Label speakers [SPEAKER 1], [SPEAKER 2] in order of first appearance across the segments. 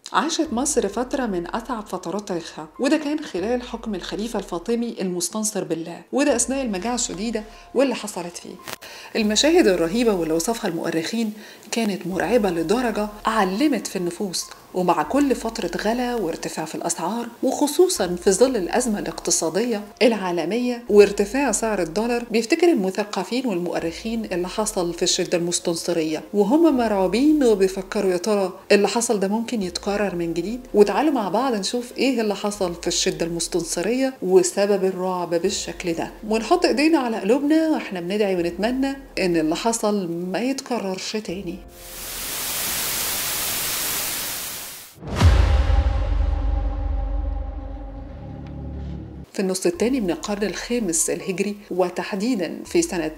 [SPEAKER 1] عاشت مصر فترة من أصعب فترات تاريخها، وده كان خلال حكم الخليفة الفاطمي المستنصر بالله، وده أثناء المجاعة الشديدة واللي حصلت فيه. المشاهد الرهيبة واللي وصفها المؤرخين كانت مرعبة لدرجة علمت في النفوس، ومع كل فترة غلا وارتفاع في الأسعار، وخصوصا في ظل الأزمة الاقتصادية العالمية وارتفاع سعر الدولار، بيفتكر المثقفين والمؤرخين اللي حصل في الشدة المستنصرية وهم مرعوبين وبيفكروا يا ترى اللي حصل ده ممكن يتكرر من جديد. وتعالوا مع بعض نشوف ايه اللي حصل في الشدة المستنصرية وسبب الرعب بالشكل ده، ونحط ايدينا على قلوبنا واحنا بندعي ونتمنى ان اللي حصل ما يتكررش تاني. في النص الثاني من القرن الخامس الهجري، وتحديدا في سنة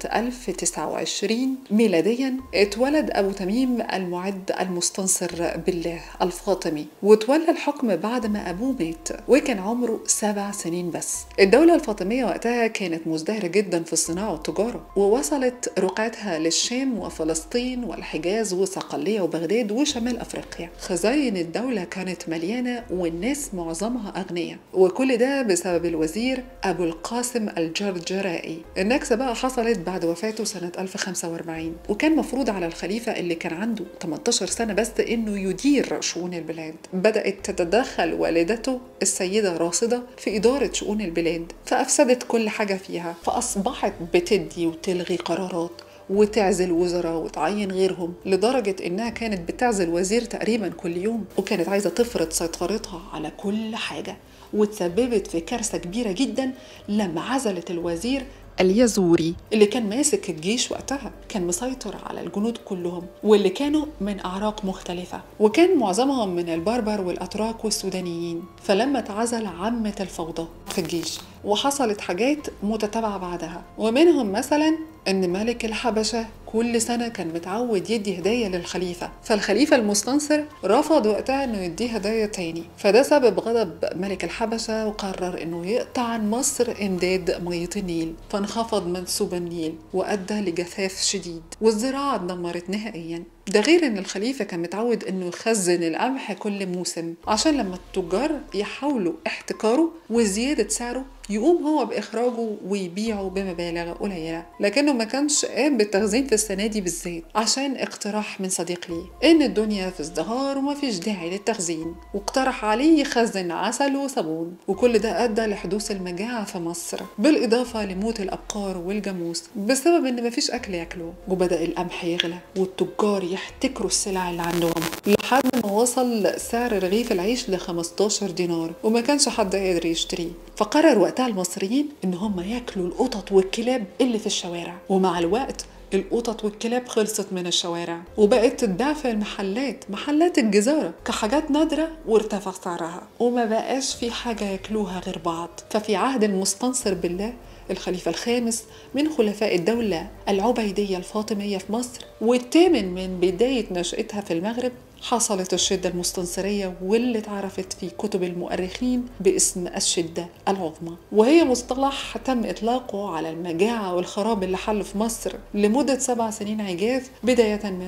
[SPEAKER 1] 1029 ميلاديا، اتولد أبو تميم المعد المستنصر بالله الفاطمي، وتولى الحكم بعد ما أبوه مات وكان عمره 7 سنين بس. الدولة الفاطمية وقتها كانت مزدهرة جدا في الصناعة والتجارة، ووصلت رقعتها للشام وفلسطين والحجاز وصقلية وبغداد وشمال أفريقيا. خزائن الدولة كانت مليانة والناس معظمها أغنياء، وكل ده بسبب الوزير أبو القاسم الجرجرائي. النكسة بقى حصلت بعد وفاته سنة 1045، وكان مفروض على الخليفة اللي كان عنده 18 سنة بس إنه يدير شؤون البلاد. بدأت تتدخل والدته السيدة راصدة في إدارة شؤون البلاد، فأفسدت كل حاجة فيها، فأصبحت بتدي وتلغي قرارات وتعزل وزراء وتعين غيرهم، لدرجة إنها كانت بتعزل وزير تقريبا كل يوم، وكانت عايزة تفرض سيطرتها على كل حاجة. وتسببت في كارثة كبيرة جدا لما عزلت الوزير اليزوري اللي كان ماسك الجيش وقتها، كان مسيطر على الجنود كلهم واللي كانوا من أعراق مختلفة، وكان معظمهم من البربر والأتراك والسودانيين. فلما اتعزل عمت الفوضى في الجيش، وحصلت حاجات متتابعة بعدها، ومنهم مثلا إن ملك الحبشة كل سنة كان متعود يدي هدايا للخليفة، فالخليفة المستنصر رفض وقتها إنه يديه هدايا تاني، فده سبب غضب ملك الحبشة، وقرر إنه يقطع عن مصر إمداد مية النيل، فانخفض منسوب النيل وأدى لجفاف شديد، والزراعة اتدمرت نهائيا. ده غير ان الخليفة كان متعود انه يخزن القمح كل موسم، عشان لما التجار يحاولوا احتكاره وزيادة سعره يقوم هو بإخراجه ويبيعه بمبالغ قليلة. لكنه ما كانش قام بالتخزين في السنة دي بالذات، عشان اقتراح من صديق ليه إن الدنيا في ازدهار وما فيش داعي للتخزين، واقترح عليه يخزن عسل وصابون. وكل ده أدى لحدوث المجاعة في مصر، بالإضافة لموت الأبقار والجاموس بسبب إن ما فيش أكل ياكلوه، وبدأ القمح يغلى والتجار يحتكروا السلع اللي عندهم، لحد ما وصل سعر رغيف العيش ل 15 دينار، وما كانش حد قادر يشتريه. فقرر وقتها المصريين ان هم ياكلوا القطط والكلاب اللي في الشوارع، ومع الوقت القطط والكلاب خلصت من الشوارع وبقت تتباع في محلات الجزارة كحاجات نادرة، وارتفع سعرها وما بقاش في حاجة ياكلوها غير بعض. ففي عهد المستنصر بالله الخليفة الخامس من خلفاء الدولة العبيدية الفاطمية في مصر، والثامن من بداية نشأتها في المغرب، حصلت الشدة المستنصرية، واللي اتعرفت في كتب المؤرخين باسم الشدة العظمى، وهي مصطلح تم إطلاقه على المجاعة والخراب اللي حل في مصر لمدة 7 سنين عجاف، بداية من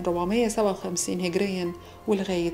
[SPEAKER 1] 457 هجريا ولغاية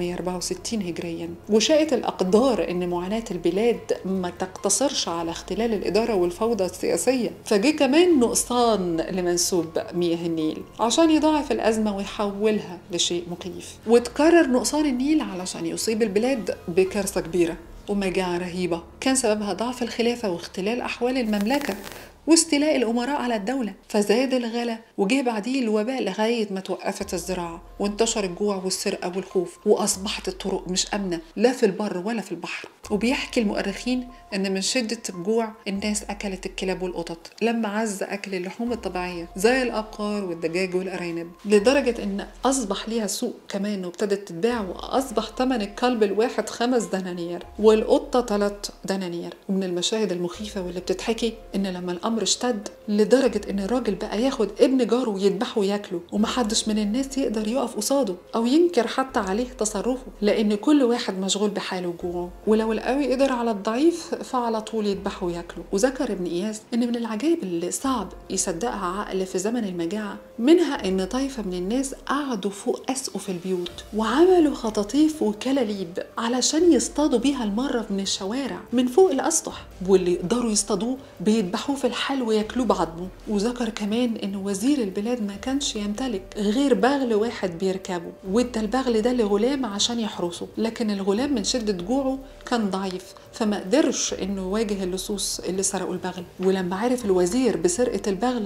[SPEAKER 1] 464 هجريا. وشاءت الأقدار إن معاناة البلاد ما تقتصرش على اختلال الإدارة والفوضى السياسية، فجي كمان نقصان لمنسوب مياه النيل عشان يضاعف الأزمة ويحولها لشيء مخيف، وتكرر نقصان النيل علشان يصيب البلاد بكارثة كبيرة ومجاعة رهيبة كان سببها ضعف الخلافة واختلال أحوال المملكة واستيلاء الأمراء على الدولة، فزاد الغلا وجه بعديه الوباء لغاية ما توقفت الزراعة وانتشر الجوع والسرقة والخوف، وأصبحت الطرق مش آمنة لا في البر ولا في البحر. وبيحكي المؤرخين إن من شدة الجوع الناس أكلت الكلاب والقطط لما عز أكل اللحوم الطبيعية زي الأبقار والدجاج والأرانب، لدرجة إن أصبح ليها سوق كمان وابتدت تتباع، وأصبح ثمن الكلب الواحد 5 دنانير والقطة 3 دنانير. ومن المشاهد المخيفة واللي بتتحكي إن لما الأمر اشتد لدرجة إن الراجل بقى ياخد ابن جاره ويذبحه وياكله، ومحدش من الناس يقدر يقف قصاده أو ينكر حتى عليه تصرفه، لأن كل واحد مشغول بحاله وجوعه. ولو والقوي قدر على الضعيف فعلى طول يذبحوا وياكلوا. وذكر ابن إياس إن من العجائب اللي صعب يصدقها عقل في زمن المجاعة منها إن طائفة من الناس قعدوا فوق أسقف البيوت وعملوا خطاطيف وكلاليب علشان يصطادوا بيها المرة من الشوارع من فوق الأسطح، واللي يقدروا يصطادوه بيذبحوه في الحال وياكلوه بعضمه. وذكر كمان إن وزير البلاد ما كانش يمتلك غير بغل واحد بيركبه، وادى البغل ده لغلام عشان يحرسه، لكن الغلام من شدة جوعه كان ضعيف فما قدرش انه يواجه اللصوص اللي سرقوا البغل. ولما عرف الوزير بسرقة البغل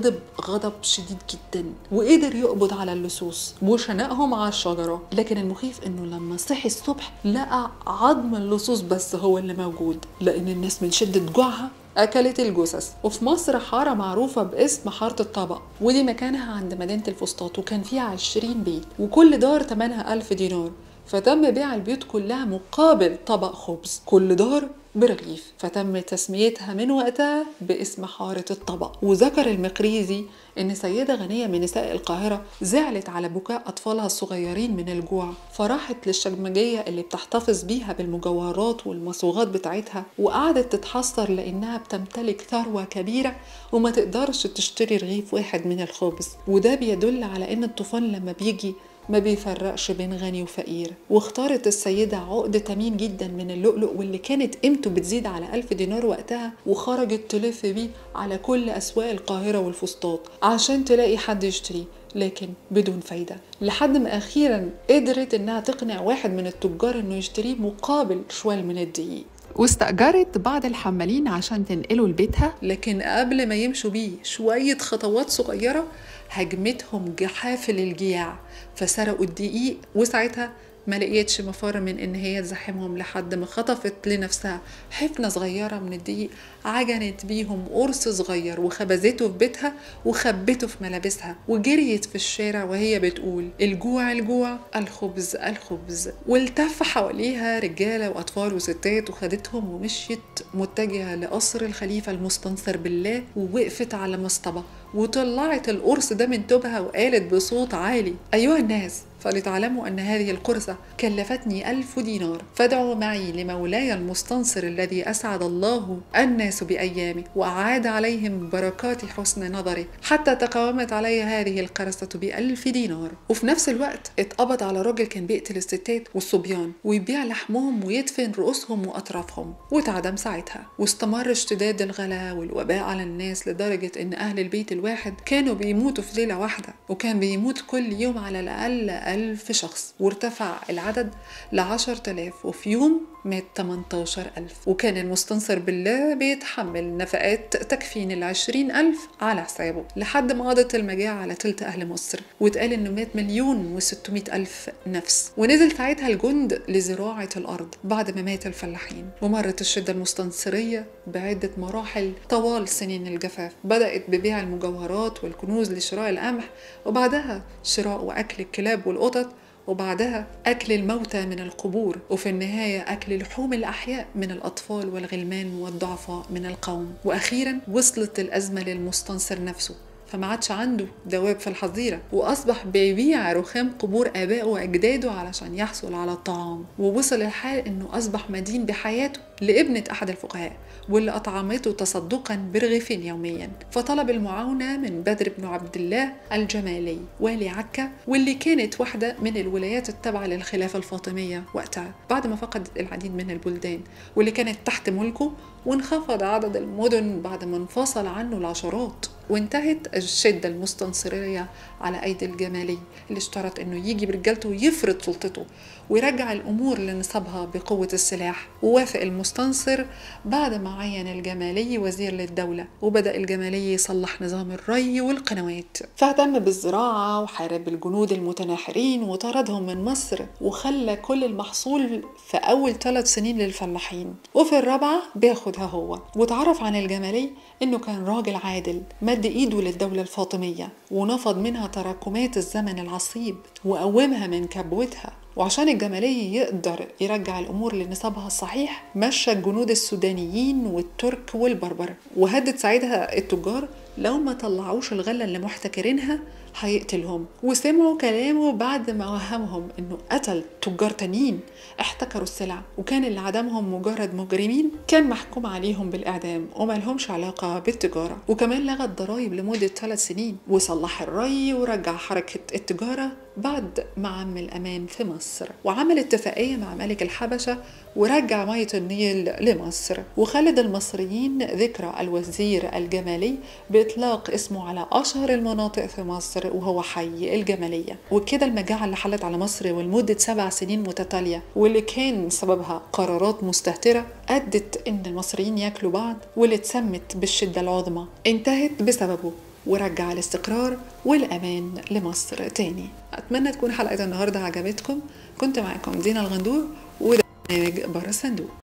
[SPEAKER 1] غضب شديد جدا وقدر يقبض على اللصوص وشنقهم على الشجرة. لكن المخيف انه لما صحي الصبح لقى عظم اللصوص بس هو اللي موجود، لان الناس من شدة جوعها أكلت الجثث. وفي مصر حارة معروفة باسم حارة الطبق، ودي مكانها عند مدينة الفسطاط، وكان فيها 20 بيت وكل دار تمنها 1000 دينار، فتم بيع البيوت كلها مقابل طبق خبز، كل دار برغيف، فتم تسميتها من وقتها باسم حارة الطبق. وذكر المقريزي إن سيدة غنية من نساء القاهرة زعلت على بكاء أطفالها الصغيرين من الجوع، فراحت للشجمجية اللي بتحتفظ بيها بالمجوهرات والمصوغات بتاعتها وقعدت تتحسر لأنها بتمتلك ثروة كبيرة وما تقدرش تشتري رغيف واحد من الخبز. وده بيدل على إن الطوفان لما بيجي ما بيفرقش بين غني وفقير. واختارت السيدة عقد تمين جدا من اللؤلؤ واللي كانت قيمته بتزيد على 1000 دينار وقتها، وخرجت تلف بيه على كل أسواق القاهرة والفسطاط عشان تلاقي حد يشتريه، لكن بدون فايدة، لحد ما أخيرا قدرت إنها تقنع واحد من التجار إنه يشتريه مقابل شوال من الدقيق. واستأجرت بعض الحمالين عشان تنقله لبيتها، لكن قبل ما يمشوا بيه شوية خطوات صغيرة هجمتهم جحافل الجياع فسرقوا الدقيق، وساعتها ما لقيتش مفر من ان هي تزاحمهم لحد ما خطفت لنفسها حفنة صغيرة من الدقيق عجنت بيهم قرص صغير وخبزته في بيتها وخبته في ملابسها وجريت في الشارع وهي بتقول الجوع الجوع الخبز الخبز. والتف حواليها رجالة وأطفال وستات وخدتهم ومشيت متجهة لقصر الخليفة المستنصر بالله، ووقفت على مصطبة وطلعت القرص ده من توبها وقالت بصوت عالي أيها الناس فلتعلموا أن هذه القرصة كلفتني 1000 دينار، فادعوا معي لمولاي المستنصر الذي أسعد الله الناس بأيامه وأعاد عليهم بركات حسن نظره حتى تقاومت علي هذه القرصة ب1000 دينار. وفي نفس الوقت اتقبض على راجل كان بيقتل الستات والصبيان ويبيع لحمهم ويدفن رؤوسهم وأطرافهم، واتعدم ساعتها. واستمر اشتداد الغلاء والوباء على الناس لدرجة أن أهل البيت الواحد كانوا بيموتوا في ليلة واحدة، وكان بيموت كل يوم على الأقل 1000 شخص، وارتفع العدد ل10,000، وفي يوم مات 18,000. وكان المستنصر بالله بيتحمل نفقات تكفين 20,000 على حسابه لحد ما قضت المجاعة على تلت أهل مصر، واتقال إنه مات 1,600,000 نفس. ونزل ساعتها الجند لزراعة الأرض بعد ما مات الفلاحين. ومرت الشدة المستنصرية بعدة مراحل طوال سنين الجفاف، بدأت ببيع المجوهرات والكنوز لشراء القمح، وبعدها شراء وأكل الكلاب والقطط، وبعدها أكل الموتى من القبور، وفي النهاية أكل لحوم الأحياء من الأطفال والغلمان والضعفاء من القوم. وأخيرا وصلت الأزمة للمستنصر نفسه، فما عادش عنده دواب في الحظيرة، وأصبح بيبيع رخام قبور آبائه وأجداده علشان يحصل على الطعام. ووصل الحال إنه أصبح مدين بحياته لابنة أحد الفقهاء واللي أطعمته تصدقا برغيفين يوميا، فطلب المعاونة من بدر بن عبد الله الجمالي والي عكا، واللي كانت واحدة من الولايات التابعة للخلافة الفاطمية وقتها بعد ما فقدت العديد من البلدان واللي كانت تحت ملكه، وانخفض عدد المدن بعد ما انفصل عنه العشرات. وانتهت الشدة المستنصرية على أيدي الجمالي اللي اشترط أنه يجي برجالته ويفرض سلطته ويرجع الأمور لنصابها بقوة السلاح. ووافق المستنصر بعد ما عين الجمالي وزير للدولة، وبدأ الجمالي يصلح نظام الري والقنوات، فاهتم بالزراعة وحارب الجنود المتناحرين وطردهم من مصر، وخلى كل المحصول في أول 3 سنين للفلاحين، وفي الرابعة بياخدها هو. وتعرف عن الجمالي إنه كان راجل عادل مد إيده للدولة الفاطمية ونفض منها تراكمات الزمن العصيب وقومها من كبوتها. وعشان الجمالي يقدر يرجع الأمور لنصابها الصحيح مشى الجنود السودانيين والترك والبربر، وهدد ساعتها التجار لو ما طلعوش الغلة اللي محتكرينها هيقتلهم، وسمعوا كلامه بعد ما وهمهم انه قتل تجار تانيين احتكروا السلع، وكان اللي عدمهم مجرد مجرمين كان محكوم عليهم بالإعدام وملهمش علاقة بالتجارة. وكمان لغى الضرايب لمدة 3 سنين، وصلح الري ورجع حركة التجارة بعد ما عم الأمان في مصر، وعمل اتفاقية مع ملك الحبشة ورجع مية النيل لمصر، وخلد المصريين ذكرى الوزير الجمالي بإطلاق اسمه على أشهر المناطق في مصر وهو حي الجمالية. وكده المجاعة اللي حلت على مصر ولمدة 7 سنين متتالية واللي كان سببها قرارات مستهترة أدت إن المصريين ياكلوا بعض، واللي اتسمت بالشدة العظمى انتهت بسببه ورجع الاستقرار والأمان لمصر تاني. أتمنى تكون حلقة النهاردة عجبتكم. كنت معكم دينا الغندور، وده برنامج بره الصندوق.